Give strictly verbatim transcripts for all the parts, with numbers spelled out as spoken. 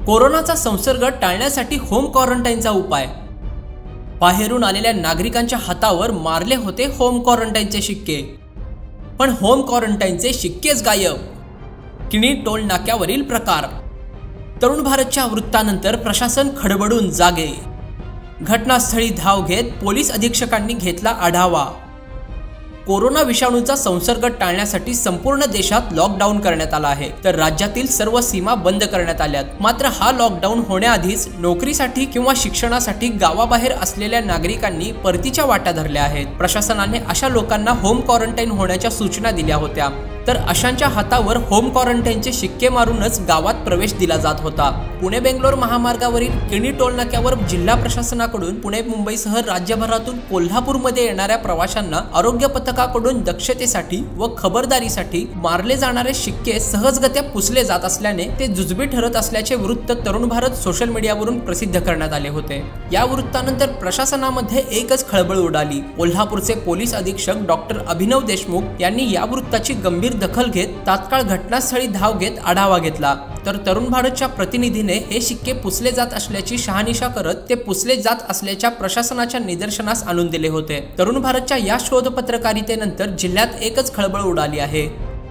कोरोनाचा संसर्ग टाळण्यासाठी होम क्वारंटाईनचा उपाय। बाहेरून आलेल्या नागरिकांच्या हातावर मारले होते होम क्वारंटाईनचे शिक्के, पण होम क्वारंटाईनचे शिक्केच गायब। किणी टोल नाक्यावरील प्रकार। तरुण भारतच्या वृत्तानंतर प्रशासन खडबडून जागे। घटनास्थळी धाव घेत पोलीस अधीक्षकांनी घेतला आढावा। कोरोना विषाणूचा संसर्ग टाळण्यासाठी संपूर्ण देशात लॉकडाऊन करण्यात आला आहे, तर राज्यातील सर्व सीमा बंद करण्यात आल्यात। मात्र हा लॉकडाऊन होण्याआधीच नोकरीसाठी किंवा शिक्षणासाठी गावाबाहेर असलेल्या नागरिकांनी परतीच्या वाटा धरल्या आहेत। प्रशासनाने अशा लोकांना होम क्वारंटाईन होण्याच्या सूचना दिल्या होत्या, तर अशांच्या हातावर होम क्वारंटाईनचे शिक्के मारूनच गावात प्रवेश दिला जात होता। पुणे बेंगलोर महामार्गावरील किणी टोल नाक्यावर जिल्हा प्रशासनाकडून पुणे मुंबईसह राज्यभरातून कोल्हापूरमध्ये येणाऱ्या प्रवाशांना आरोग्य पथकाकडून दक्षतेसाठी व खबरदारीसाठी मारले जाणारे शिक्के सहजगत्या पुसले जात असल्याने ते जुजबी ठरत असल्याचे वृत्त तरुण भारत सोशल मीडियावरून प्रसिद्ध करण्यात आले होते। या वृत्तानंतर प्रशासनामध्ये एकच खळबळ उडाली। कोल्हापूरचे पोलीस अधीक्षक डॉक्टर अभिनव देशमुख यांनी या वृत्ताची गंभीर दखल घेत तात्काळ घटनास्थळी धाव घेत आढावा घेतला, तर तरुण भारतच्या प्रतिनिधीने हे शिक्के पुसले जात असल्याची शहानिशा करत ते पुसले जात असल्याच्या प्रशासनाच्या निदर्शनास आणून दिले होते। तरुण भारतच्या या शोध पत्रकारितेनंतर जिल्ह्यात एकच खळबळ उडाली आहे।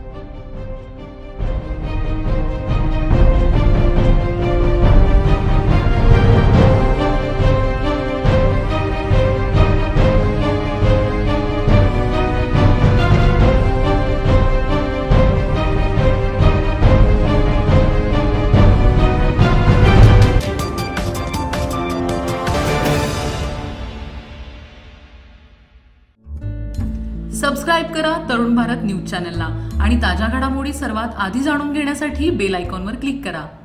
सबस्क्राइब करा तरुण भारत न्यूज चॅनलला आणि ताज्या घडामोडी सर्वात आधी जाणून घेण्यासाठी बेल आयकॉनवर क्लिक करा।